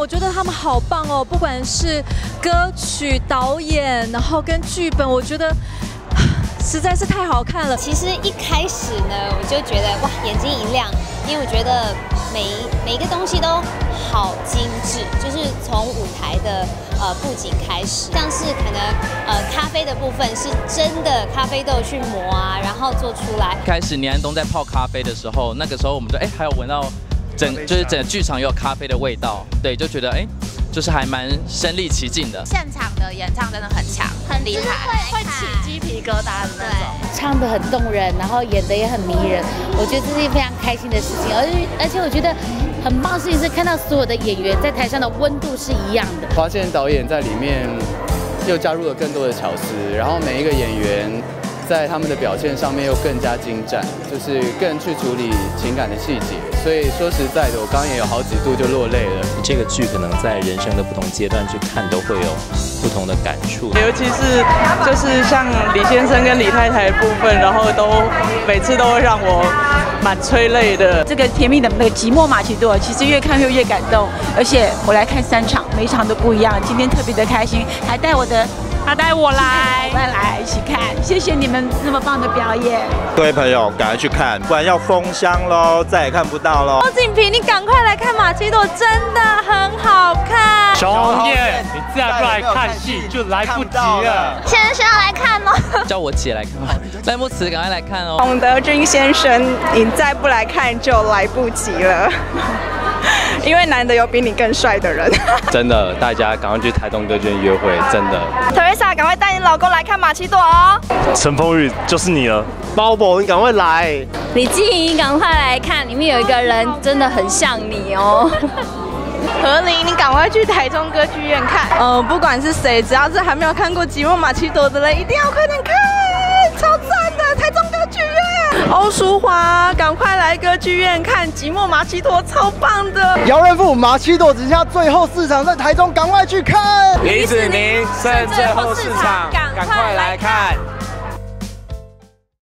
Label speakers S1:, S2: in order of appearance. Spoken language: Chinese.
S1: 我觉得他们好棒哦，不管是歌曲、导演，然后跟剧本，我觉得实在是太好看了。
S2: 其实一开始呢，我就觉得哇，眼睛一亮，因为我觉得每一个东西都好精致，就是从舞台的布景开始，像是可能咖啡的部分是真的咖啡豆去磨啊，然后做出来。
S3: 开始倪安东在泡咖啡的时候，那个时候我们就还有闻到整个剧场有咖啡的味道，对，就觉得就是还蛮身临其境的。
S4: 现场的演唱真的很强，很厉害，会起鸡皮疙瘩的那种。
S5: 唱得很动人，然后演得也很迷人，我觉得这是非常开心的事情。而且我觉得很棒的事情是看到所有的演员在台上的温度是一样的。
S6: 发现导演在里面又加入了更多的巧思，然后每一个演员在他们的表现上面又更加精湛，就是更去处理情感的细节。所以说实在的，我刚刚也有好几度就落泪了。
S7: 这个剧可能在人生的不同阶段去看，都会有不同的感触。
S8: 尤其是就是像李先生跟李太太的部分，然后每次都会让我蛮催泪的。
S9: 这个甜蜜的那个寂寞马奇朵，其实越看越感动，而且我来看3场，每一场都不一样。今天特别的开心，还带我来，我们来一起看。谢谢你们那么棒的表演。
S10: 各位朋友，赶快去看，不然要封箱喽，再也看不到喽。
S1: 周景平，你赶快来看马奇朵，真的很好看。
S11: 小燕，你再不来看戏就来不及了。
S4: 先生要来看哦，
S3: 叫我姐来看哦，赖慕慈赶快来看哦。
S8: 洪德君先生，你再不来看就来不及了。因为难得有比你更帅的人。
S7: 真的，大家赶快去台东歌剧院约会，真的。
S4: Teresa， 赶快带你老公来看马奇朵哦。
S11: 陈phong宇就是你了，
S10: 包宝，你赶快来。
S2: 李静怡，赶快来看，里面有一个人真的很像你哦。
S8: 何琳，你赶快去台中歌剧院看。不管是谁，只要是还没有看过《寂寞马奇朵》的人，一定要快点看，超赞的！台中歌剧院。欧淑华，赶快来歌剧院看《寂寞马奇朵》，超棒的。
S6: 姚仁富，马奇朵只剩下最后4场，在台中赶快去看。
S11: 李子宁，剩最后4场，赶快来看。